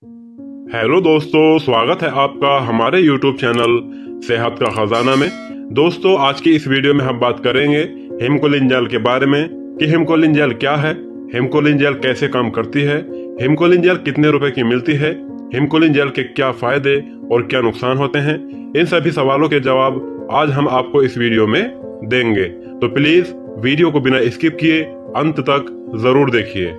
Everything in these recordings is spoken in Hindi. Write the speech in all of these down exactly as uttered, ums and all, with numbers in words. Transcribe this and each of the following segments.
हेलो दोस्तों, स्वागत है आपका हमारे यूट्यूब चैनल सेहत का खजाना में। दोस्तों, आज की इस वीडियो में हम बात करेंगे हिमकोलिन जेल के बारे में कि हिमकोलिन जेल क्या है, हिमकोलिन जेल कैसे काम करती है, हिमकोलिन जेल कितने रुपए की मिलती है, हिमकोलिन जेल के क्या फायदे और क्या नुकसान होते हैं। इन सभी सवालों के जवाब आज हम आपको इस वीडियो में देंगे, तो प्लीज वीडियो को बिना स्किप किए अंत तक जरूर देखिए।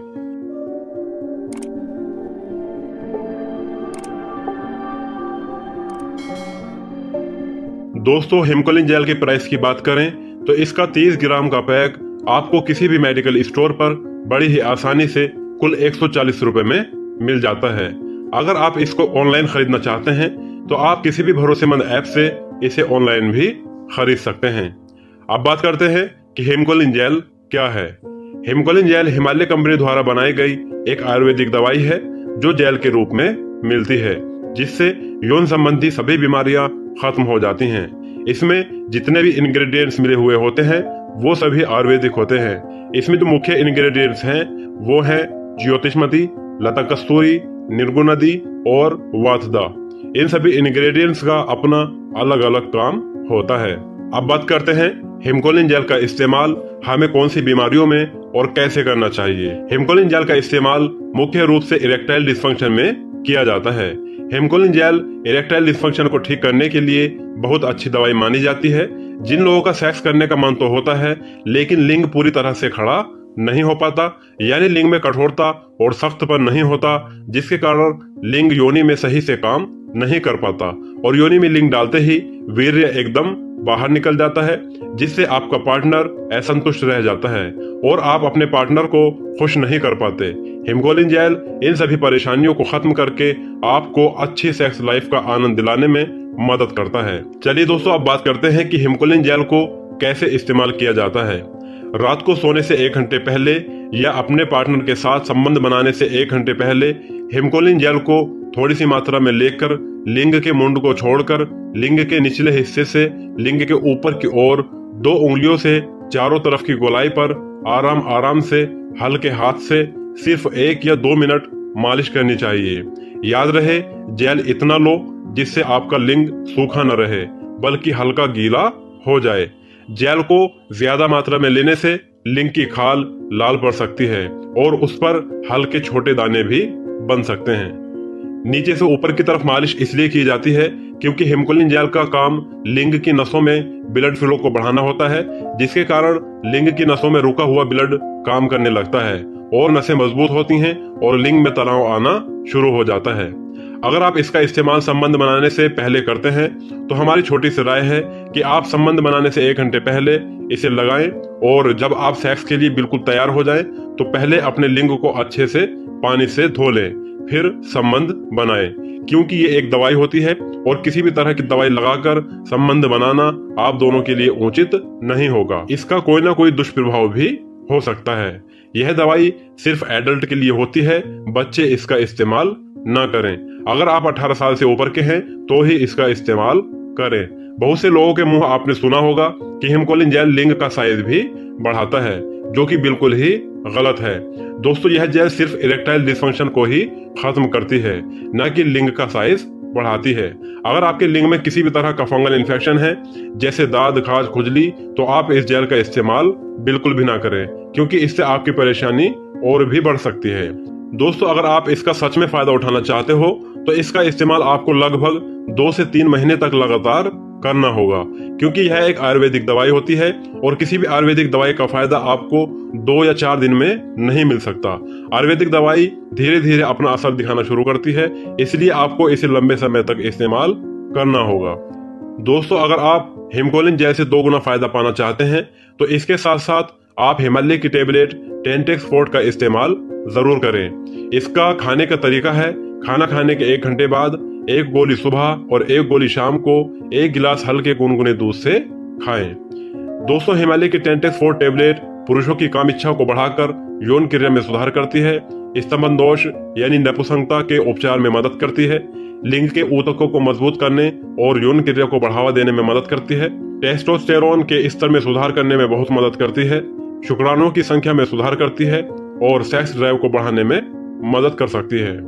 दोस्तों, हिमकोलिन जेल की प्राइस की बात करें तो इसका तीस ग्राम का पैक आपको किसी भी मेडिकल स्टोर पर बड़ी ही आसानी से कुल एक सौ चालीस रुपए में मिल जाता है। अगर आप इसको ऑनलाइन खरीदना चाहते हैं तो आप किसी भी भरोसेमंद ऐप से इसे ऑनलाइन भी खरीद सकते हैं। अब बात करते हैं कि हिमकोलिन जेल क्या है। हिमकोलिन जेल हिमालय कंपनी द्वारा बनाई गई एक आयुर्वेदिक दवाई है जो जेल के रूप में मिलती है, जिससे यौन संबंधी सभी बीमारियां खत्म हो जाती हैं। इसमें जितने भी इंग्रेडिएंट्स मिले हुए होते हैं वो सभी आयुर्वेदिक होते हैं। इसमें जो मुख्य इंग्रेडिएंट्स हैं वो है ज्योतिषमती, लता कस्तूरी, निर्गुणदी और वातदा। इन सभी इंग्रेडिएंट्स का अपना अलग अलग काम होता है। अब बात करते हैं हिमकोलिन जेल का इस्तेमाल हमें कौन सी बीमारियों में और कैसे करना चाहिए। हिमकोलिन जेल का इस्तेमाल मुख्य रूप से इरेक्टाइल डिस्फंक्शन में किया जाता है। हिमकोलिन जेल इरेक्टाइल डिस्फंक्शन को ठीक करने के लिए बहुत अच्छी दवाई मानी जाती है। जिन लोगों का सेक्स करने का मन तो होता है लेकिन लिंग पूरी तरह से खड़ा नहीं हो पाता, यानी लिंग में कठोरता और सख्तपन नहीं होता, जिसके कारण लिंग योनि में सही से काम नहीं कर पाता और योनि में लिंग डालते ही वीर्य एकदम बाहर निकल जाता है, जिससे आपका पार्टनर असंतुष्ट रह जाता है और आप अपने पार्टनर को खुश नहीं कर पाते। हिमकोलिन जेल इन सभी परेशानियों को खत्म करके आपको अच्छी सेक्स लाइफ का आनंद दिलाने में मदद करता है। चलिए दोस्तों, अब बात करते हैं कि हिमकोलिन जेल को कैसे इस्तेमाल किया जाता है। रात को सोने से एक घंटे पहले या अपने पार्टनर के साथ संबंध बनाने से एक घंटे पहले हिमकोलिन जेल को थोड़ी सी मात्रा में लेकर लिंग के मुंड को छोड़कर लिंग के निचले हिस्से से लिंग के ऊपर की ओर दो उंगलियों से चारों तरफ की गोलाई पर आराम आराम से हल्के हाथ से सिर्फ एक या दो मिनट मालिश करनी चाहिए। याद रहे, जेल इतना लो जिससे आपका लिंग सूखा न रहे बल्कि हल्का गीला हो जाए। जेल को ज्यादा मात्रा में लेने से लिंग की खाल लाल पड़ सकती है और उस पर हल्के छोटे दाने भी बन सकते हैं। नीचे से ऊपर की तरफ मालिश इसलिए की जाती है क्योंकि हिमकोलिन जेल का काम लिंग की नसों में ब्लड फ्लो को बढ़ाना होता है, जिसके कारण लिंग की नसों में रुका हुआ ब्लड काम करने लगता है और नसें मजबूत होती हैं और लिंग में तनाव आना शुरू हो जाता है। अगर आप इसका इस्तेमाल संबंध बनाने से पहले करते हैं तो हमारी छोटी सी राय है कि आप संबंध बनाने से एक घंटे पहले इसे लगाएं और जब आप सेक्स के लिए बिल्कुल तैयार हो जाएं तो पहले अपने लिंग को अच्छे से पानी से धो लें, फिर संबंध बनाएं, क्योंकि ये एक दवाई होती है और किसी भी तरह की दवाई लगाकर संबंध बनाना आप दोनों के लिए उचित नहीं होगा। इसका कोई ना कोई दुष्प्रभाव भी हो सकता है। यह दवाई सिर्फ एडल्ट के लिए होती है, बच्चे इसका इस्तेमाल ना करें। अगर आप अठारह साल से ऊपर के हैं तो ही इसका इस्तेमाल करें। बहुत से लोगों के मुंह आपने सुना होगा कि हिमकोलिन जेल लिंग का साइज भी बढ़ाता है, जो कि बिल्कुल ही गलत है। दोस्तों, यह जेल सिर्फ इरेक्टाइल डिस्फंक्शन को ही खत्म करती है, न कि लिंग का साइज बढ़ाती है। अगर आपके लिंग में किसी भी तरह का फंगल इन्फेक्शन है जैसे दाद, खाज, खुजली, तो आप इस जेल का इस्तेमाल बिल्कुल भी ना करें, क्योंकि इससे आपकी परेशानी और भी बढ़ सकती है। दोस्तों, अगर आप इसका सच में फायदा उठाना चाहते हो तो इसका इस्तेमाल आपको लगभग दो से तीन महीने तक लगातार करना होगा, क्योंकि यह एक आयुर्वेदिक दवाई होती है और किसी भी आयुर्वेदिक दवाई का फायदा आपको दो या चार दिन में नहीं मिल सकता। आयुर्वेदिक दवाई धीरे धीरे अपना असर दिखाना शुरू करती है, इसलिए आपको इसे लंबे समय तक इस्तेमाल करना होगा। दोस्तों, अगर आप हिमकोलिन जेल से दो गुना फायदा पाना चाहते हैं तो इसके साथ साथ आप हिमालय की टेबलेट टेंटेक्स फोर्ट का इस्तेमाल जरूर करें। इसका खाने का तरीका है, खाना खाने के एक घंटे बाद एक गोली सुबह और एक गोली शाम को एक गिलास हल्के गुनगुने दूध से खाएं। दोस्तों, हिमालय की टेंटेक्स फोर्ट टेबलेट पुरुषों की काम इच्छा को बढ़ाकर यौन क्रिया में सुधार करती है, स्तंभन दोष यानी नपुंसकता के उपचार में मदद करती है, लिंग के ऊतकों को मजबूत करने और यौन क्रिया को बढ़ावा देने में मदद करती है, टेस्टोस्टेरोन के स्तर में सुधार करने में बहुत मदद करती है, शुक्राणुओं की संख्या में सुधार करती है और सेक्स ड्राइव को बढ़ाने में मदद कर सकती है।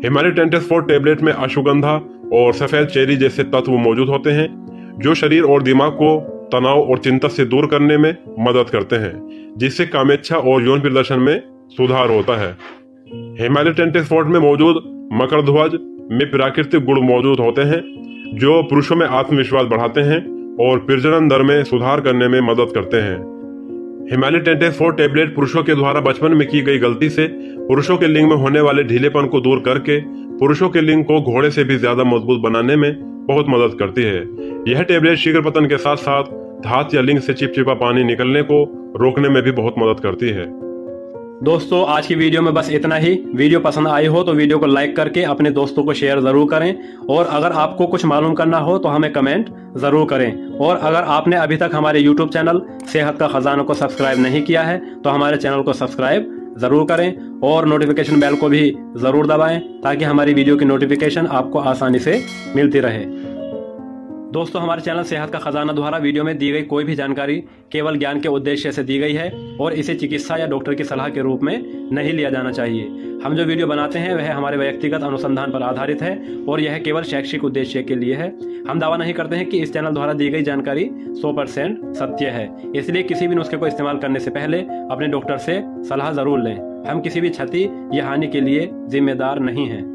हेमालिटेंटेस फोर टेबलेट में अश्वगंधा और सफेद चेरी जैसे तत्व मौजूद होते हैं जो शरीर और दिमाग को तनाव और चिंता से दूर करने में मदद करते हैं, जिससे कामेच्छा और यौन प्रदर्शन में सुधार होता है। हेमालिटेंटेस फोर में मौजूद मकरध्वज में प्राकृतिक गुण मौजूद होते हैं जो पुरुषों में आत्मविश्वास बढ़ाते हैं और प्रजनन दर में सुधार करने में मदद करते हैं। हेमालिटेंटेस फोर टेबलेट पुरुषों के द्वारा बचपन में की गई गलती से पुरुषों के लिंग में होने वाले ढीलेपन को दूर करके पुरुषों के लिंग को घोड़े से भी ज्यादा मजबूत बनाने में बहुत मदद करती है। यह टेबलेट शीघ्र पतन के साथ साथ धात या लिंग से चिपचिपा पानी निकलने को रोकने में भी बहुत मदद करती है। दोस्तों, आज की वीडियो में बस इतना ही। वीडियो पसंद आई हो तो वीडियो को लाइक करके अपने दोस्तों को शेयर जरूर करें और अगर आपको कुछ मालूम करना हो तो हमें कमेंट जरूर करें। और अगर आपने अभी तक हमारे यूट्यूब चैनल सेहत का खजाना को सब्सक्राइब नहीं किया है तो हमारे चैनल को सब्सक्राइब जरूर करें और नोटिफिकेशन बेल को भी जरूर दबाएं ताकि हमारी वीडियो की नोटिफिकेशन आपको आसानी से मिलती रहे। दोस्तों, हमारे चैनल सेहत का खजाना द्वारा वीडियो में दी गई कोई भी जानकारी केवल ज्ञान के उद्देश्य से दी गई है और इसे चिकित्सा या डॉक्टर की सलाह के रूप में नहीं लिया जाना चाहिए। हम जो वीडियो बनाते हैं वह हमारे व्यक्तिगत अनुसंधान पर आधारित है और यह केवल शैक्षिक उद्देश्य के लिए है। हम दावा नहीं करते हैं कि इस चैनल द्वारा दी गई जानकारी सौ परसेंट सत्य है, इसलिए किसी भी नुस्खे को इस्तेमाल करने से पहले अपने डॉक्टर से सलाह जरूर लें। हम किसी भी क्षति या हानि के लिए जिम्मेदार नहीं हैं।